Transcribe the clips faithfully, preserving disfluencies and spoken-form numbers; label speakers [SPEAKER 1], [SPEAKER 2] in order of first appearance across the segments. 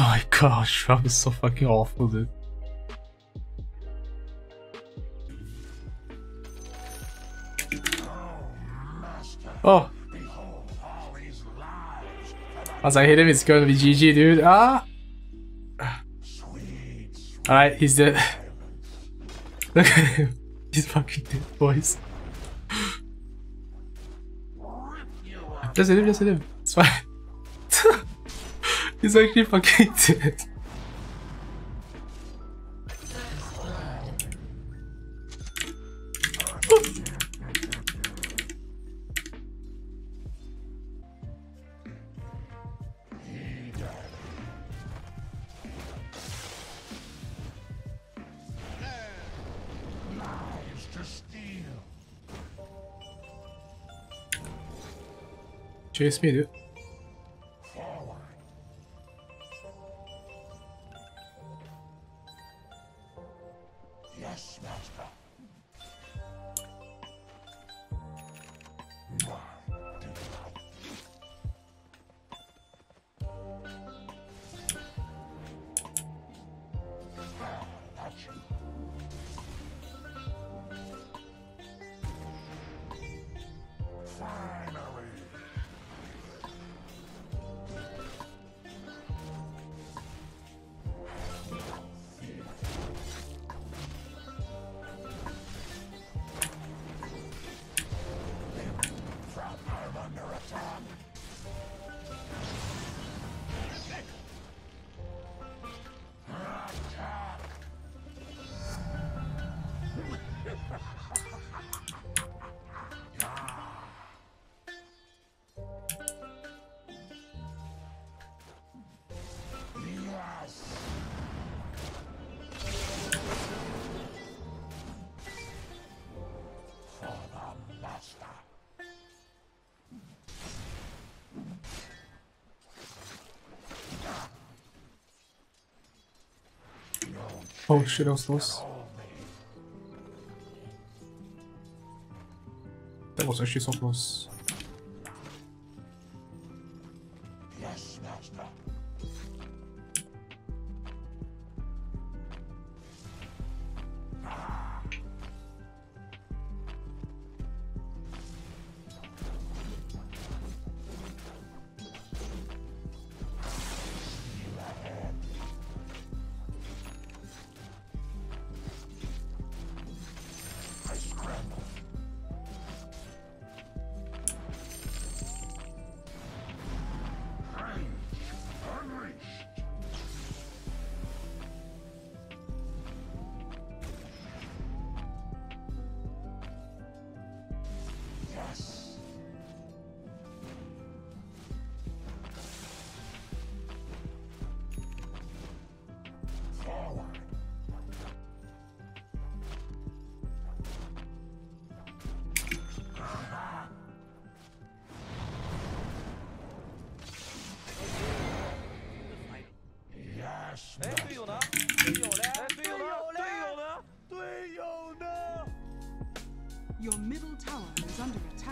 [SPEAKER 1] my gosh, that was so fucking awful, dude. Oh! Once I hit him, it's gonna be G G, dude. Ah! Alright, he's dead. Look at him. He's fucking dead, boys. Just hit him, just hit him. It's fine. He's actually fucking dead. Chase me, dude.
[SPEAKER 2] Yes, master.
[SPEAKER 1] Oh shit, I was close. That was actually so close.
[SPEAKER 2] Yes, master.
[SPEAKER 3] Your middle tower is under attack.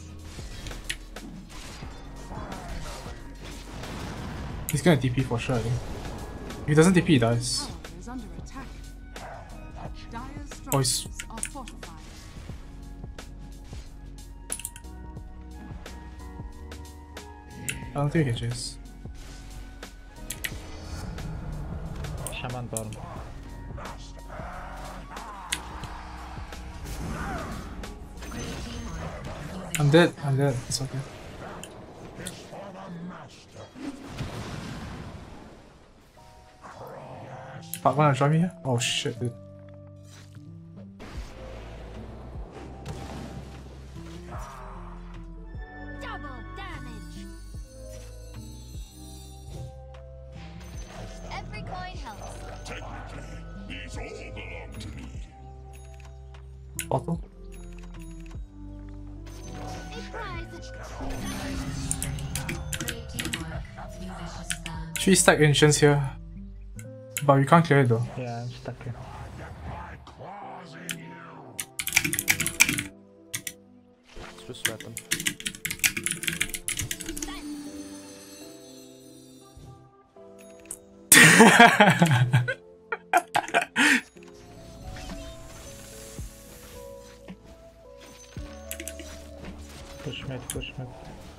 [SPEAKER 1] He's gonna T P for sure, I think. If he doesn't T P, he dies.
[SPEAKER 3] Tower is under attack. Dire's
[SPEAKER 1] Oh, he's...
[SPEAKER 3] structures are fortified.
[SPEAKER 1] I don't think he can chase.
[SPEAKER 4] Shaman bottom.
[SPEAKER 1] I'm dead, I'm dead, it's okay. Fuck, wanna drive me here? Oh shit, dude.
[SPEAKER 5] Double damage. Every coin helps.
[SPEAKER 2] Technically, these all belong to me.
[SPEAKER 1] Bottle? Three stack ancients here. But we can't clear it though.
[SPEAKER 4] Yeah, I'm stuck here.
[SPEAKER 6] Let's just sweat them.
[SPEAKER 4] Push mid, push mid.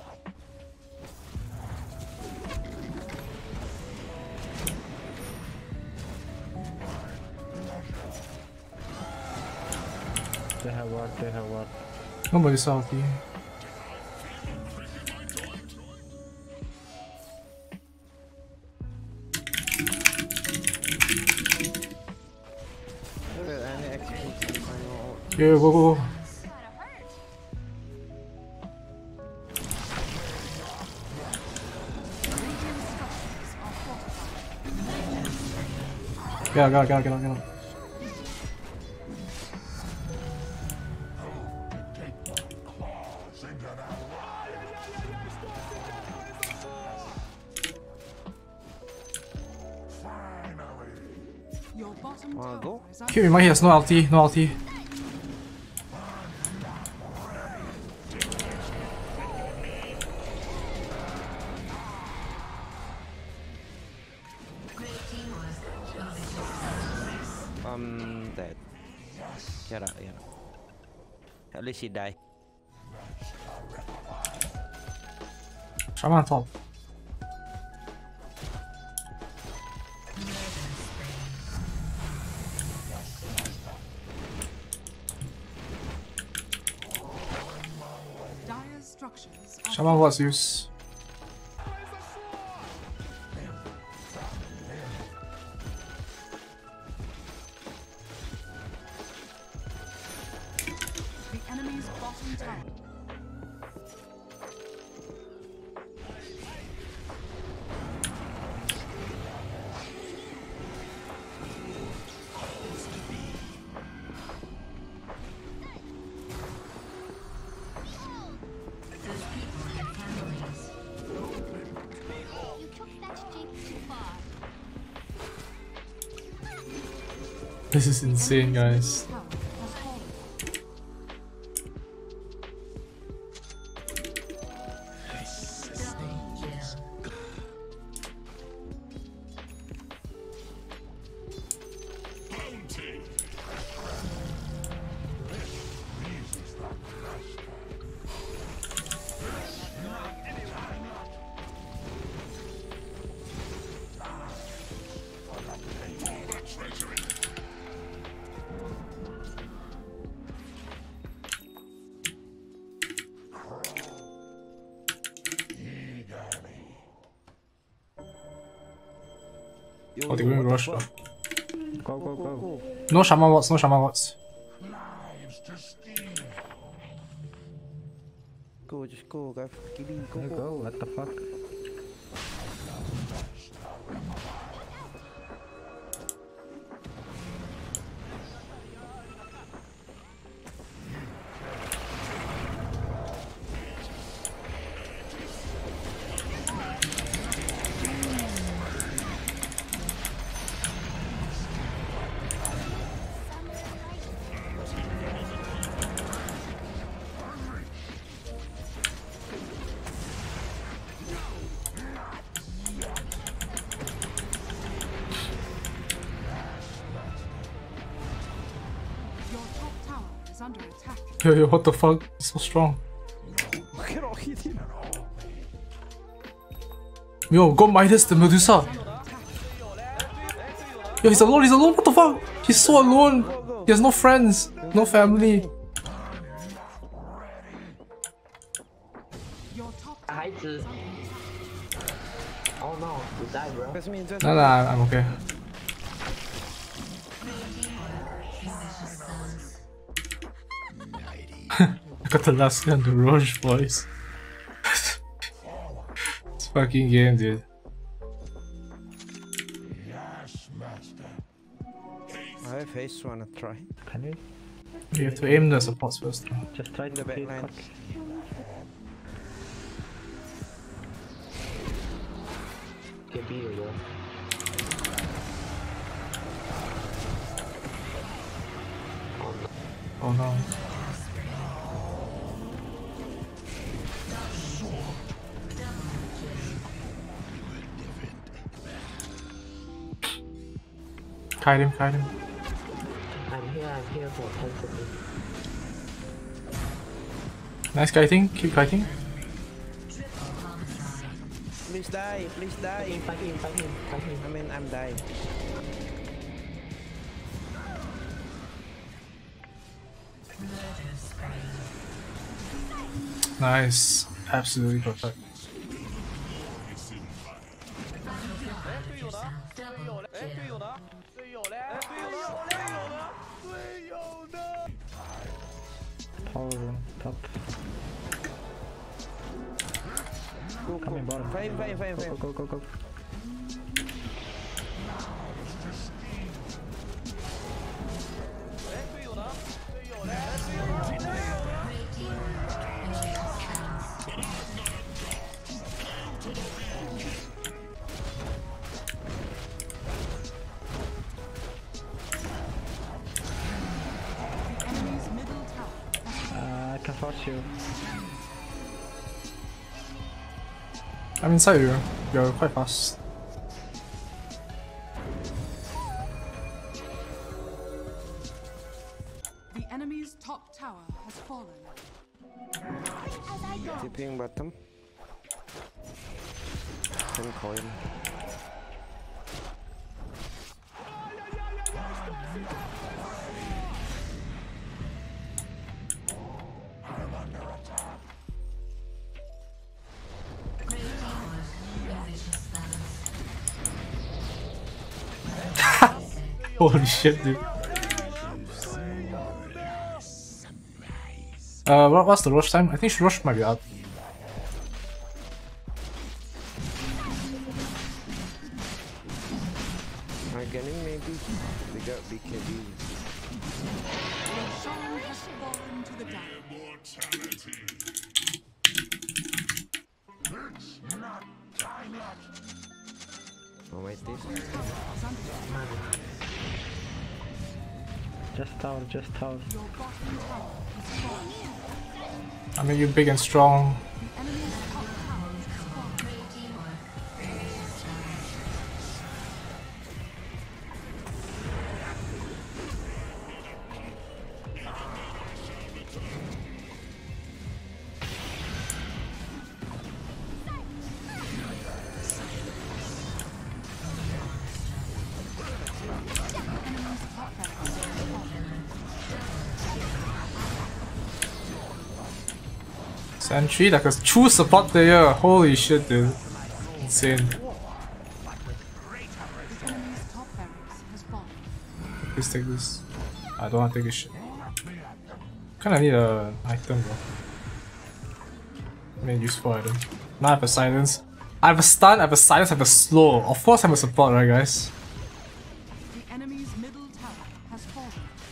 [SPEAKER 4] They have ward, they have ward.
[SPEAKER 1] Nobody's salty. Yeah, go, go, go. Get out, get out, get out, get out, get out.
[SPEAKER 3] Your bottom
[SPEAKER 6] Wanna
[SPEAKER 3] tower
[SPEAKER 6] go?
[SPEAKER 3] is under
[SPEAKER 1] Keep in mind he has no ulti, no ulti.
[SPEAKER 6] Um, dead. Get out, yeah. At least he died.
[SPEAKER 1] Shaman on top.
[SPEAKER 3] Dire's structures are
[SPEAKER 1] Shaman was Zeus.
[SPEAKER 3] the enemy's bottom tower.
[SPEAKER 5] You took that jig too far.
[SPEAKER 1] This is insane, guys.
[SPEAKER 3] Tower has fallen.
[SPEAKER 6] Yo,
[SPEAKER 1] Oh, they're going
[SPEAKER 6] what the
[SPEAKER 1] rush.
[SPEAKER 6] fuck?
[SPEAKER 4] Go, go, go.
[SPEAKER 1] No Shaman Watts, no Shaman Watts.
[SPEAKER 2] Lives to steal.
[SPEAKER 6] Go, just go, guys. Give me, go,
[SPEAKER 4] You
[SPEAKER 6] go.
[SPEAKER 4] go, what the fuck?
[SPEAKER 3] Your top tower is under attack.
[SPEAKER 1] Yo, yo, what the fuck? He's so strong.
[SPEAKER 6] Get off, hit him.
[SPEAKER 1] Yo, go Midas the Medusa. Yo, he's alone, he's alone, what the fuck? He's so alone. He has no friends, no family.
[SPEAKER 3] Your top tower
[SPEAKER 7] 孩子
[SPEAKER 3] is under attack.
[SPEAKER 7] Oh no, you die, bro.
[SPEAKER 6] Press me, press
[SPEAKER 1] Nah,
[SPEAKER 6] me.
[SPEAKER 1] nah, I'm okay. I got the last guy on the Roche voice. This fucking game, dude.
[SPEAKER 2] Yes, master.
[SPEAKER 6] I have haste, wanna try.
[SPEAKER 4] Can you?
[SPEAKER 1] You have to aim the supports first.
[SPEAKER 4] Just try
[SPEAKER 6] In
[SPEAKER 4] to
[SPEAKER 6] the
[SPEAKER 4] kill
[SPEAKER 6] back line.
[SPEAKER 4] fuck.
[SPEAKER 7] Get beat, bro.
[SPEAKER 1] Oh no. Kite him, kite him.
[SPEAKER 7] I'm here, I'm here for ten seconds.
[SPEAKER 1] Nice kiting, keep kiting.
[SPEAKER 6] Please die, please
[SPEAKER 7] Fight him,
[SPEAKER 6] die.
[SPEAKER 7] fight him, fight him, fight him.
[SPEAKER 6] I mean, I'm dying.
[SPEAKER 1] Nice. Absolutely perfect.
[SPEAKER 4] Power room, top.
[SPEAKER 6] Go, go.
[SPEAKER 4] Coming bottom.
[SPEAKER 6] Fight him, fight him, fight him, fight
[SPEAKER 4] Go,
[SPEAKER 6] him.
[SPEAKER 4] go, go, go, go.
[SPEAKER 3] Enemy's middle tower.
[SPEAKER 4] Uh, I can force you.
[SPEAKER 1] I'm inside you. You're quite fast.
[SPEAKER 3] The enemy's top tower has fallen.
[SPEAKER 5] As I go.
[SPEAKER 6] Tipping bottom. Ten coin.
[SPEAKER 1] Holy shit, dude. Uh, what, what's the rush time? I think rush might be up.
[SPEAKER 6] Again, maybe. We got B K B.
[SPEAKER 3] Roshan has fallen to the dark.
[SPEAKER 6] Oh, wait, this.
[SPEAKER 3] Is under attack.
[SPEAKER 4] Just tower, just tower.
[SPEAKER 3] Your bottom tower has fallen.
[SPEAKER 1] I mean, you're big and strong.
[SPEAKER 3] The enemy's top tower has fallen. Enemy's top barracks has fallen.
[SPEAKER 1] Sentry, like a true support player. Holy shit, dude. Insane.
[SPEAKER 3] The enemy's top barracks has fallen.
[SPEAKER 1] Please take this. I don't want to take this shit. Kinda need a item, bro. I mean, useful item. Now I have a silence. I have a stun, I have a silence, I have a slow. Of course, I'm a support, right, guys?
[SPEAKER 3] The enemy's middle tower has fallen.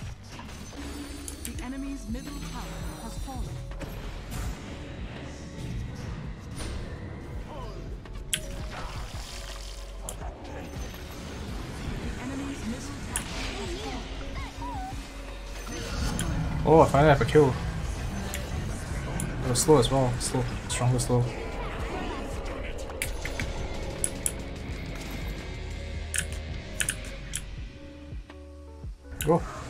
[SPEAKER 3] The enemy's middle tower has fallen. The enemy's middle tower has fallen.
[SPEAKER 1] Oh, I finally have a kill. It was slow as well. Slow. Stronger slow. Go.